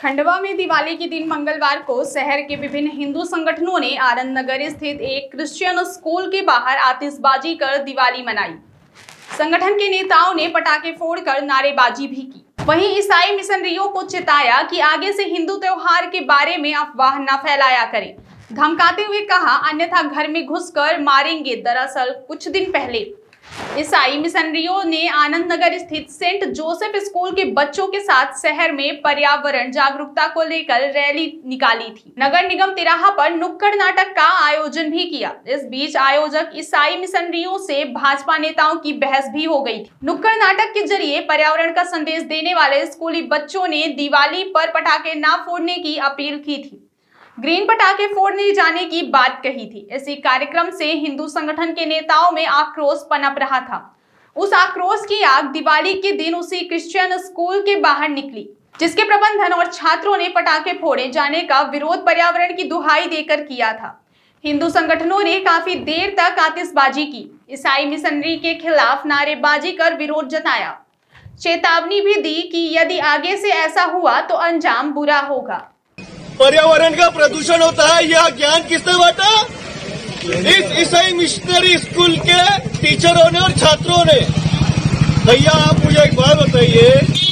खंडवा में दिवाली के दिन मंगलवार को शहर के विभिन्न हिंदू संगठनों ने आनंद नगर स्थित एक क्रिश्चियन स्कूल के बाहर आतिशबाजी कर दिवाली मनाई। संगठन के नेताओं ने पटाखे फोड़कर नारेबाजी भी की। वहीं ईसाई मिशनरियों को चिताया कि आगे से हिंदू त्योहार के बारे में अफवाह न फैलाया करें, धमकाते हुए कहा अन्यथा घर में घुसकर मारेंगे। दरअसल कुछ दिन पहले ईसाई मिशनरियों ने आनंद नगर स्थित सेंट जोसेफ स्कूल के बच्चों के साथ शहर में पर्यावरण जागरूकता को लेकर रैली निकाली थी। नगर निगम तिराहा पर नुक्कड़ नाटक का आयोजन भी किया। इस बीच आयोजक ईसाई मिशनरियों से भाजपा नेताओं की बहस भी हो गई थी। नुक्कड़ नाटक के जरिए पर्यावरण का संदेश देने वाले स्कूली बच्चों ने दिवाली पर पटाखे न फोड़ने की अपील की थी, ग्रीन पटाखे फोड़ने जाने की बात कही थी। इसी कार्यक्रम से हिंदू संगठन के नेताओं में आक्रोश पनप रहा था। उस आक्रोश की आग दिवाली के दिन उसी क्रिश्चियन स्कूल के बाहर निकली, जिसके प्रबंधन और छात्रों ने पटाखे फोड़े जाने का विरोध पर्यावरण की दुहाई देकर किया था। हिंदू संगठनों ने काफी देर तक आतिशबाजी की, ईसाई मिशनरी के खिलाफ नारेबाजी कर विरोध जताया, चेतावनी भी दी कि यदि आगे से ऐसा हुआ तो अंजाम बुरा होगा। पर्यावरण का प्रदूषण होता है, यह ज्ञान किसने बांटा? इस ईसाई मिशनरी स्कूल के टीचरों ने और छात्रों ने। भैया आप मुझे एक बात बताइए,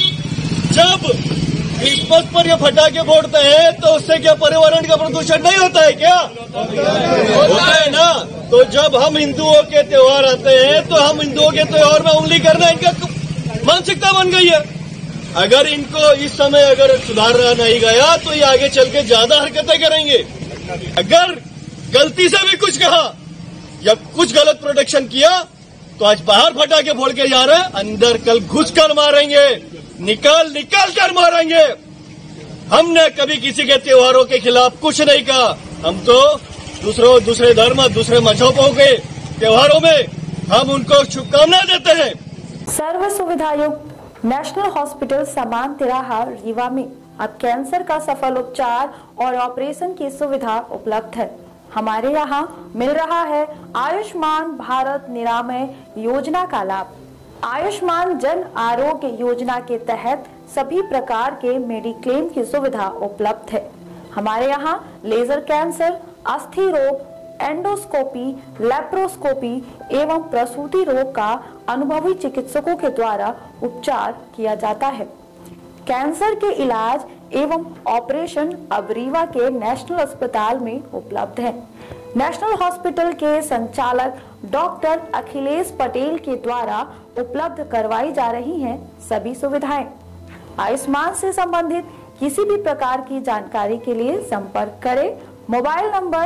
जब क्रिसमस पर ये पटाखे फोड़ते हैं तो उससे क्या पर्यावरण का प्रदूषण नहीं होता है? क्या होता है ना? तो जब हम हिंदुओं के त्योहार आते हैं तो हम हिंदुओं के त्योहार में उंगली करना इनका मानसिकता बन गई है। अगर इनको इस समय अगर सुधारा नहीं गया तो ये आगे चल के ज्यादा हरकतें करेंगे। अगर गलती से भी कुछ कहा या कुछ गलत प्रोटेक्शन किया तो आज बाहर फटाके फोड़ के जा रहे हैं, अंदर कल घुस कर मारेंगे, निकाल कर मारेंगे। हमने कभी किसी के त्योहारों के खिलाफ कुछ नहीं कहा। हम तो दूसरे धर्म, दूसरे मजहबों के त्योहारों में हम उनको शुभकामनाएं देते हैं। सर्व सुविधायुक्त नेशनल हॉस्पिटल समान तिराहा रीवा में अब कैंसर का सफल उपचार और ऑपरेशन की सुविधा उपलब्ध है। हमारे यहाँ मिल रहा है आयुष्मान भारत निरामय योजना का लाभ। आयुष्मान जन आरोग्य योजना के तहत सभी प्रकार के मेडिक्लेम की सुविधा उपलब्ध है। हमारे यहाँ लेजर कैंसर, अस्थि रोग, एंडोस्कोपी, लेप्रोस्कोपी एवं प्रसूति रोग का अनुभवी चिकित्सकों के द्वारा उपचार किया जाता है। कैंसर के इलाज एवं ऑपरेशन अब रीवा के नेशनल अस्पताल में उपलब्ध है। नेशनल हॉस्पिटल के संचालक डॉक्टर अखिलेश पटेल के द्वारा उपलब्ध करवाई जा रही हैं सभी सुविधाएं। आयुष्मान से संबंधित किसी भी प्रकार की जानकारी के लिए संपर्क करें मोबाइल नंबर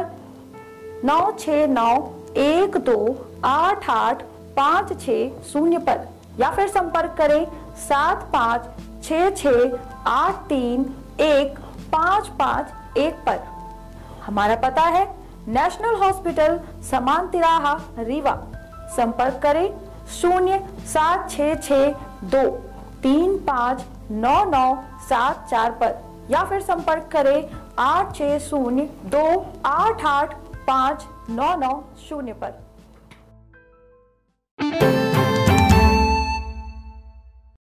9691288560 पर या फिर संपर्क करें 7566831551 पर। हमारा पता है नेशनल हॉस्पिटल समान तिराहा रीवा। संपर्क करें 07662359974 पर या फिर संपर्क करें 8602885990 पर।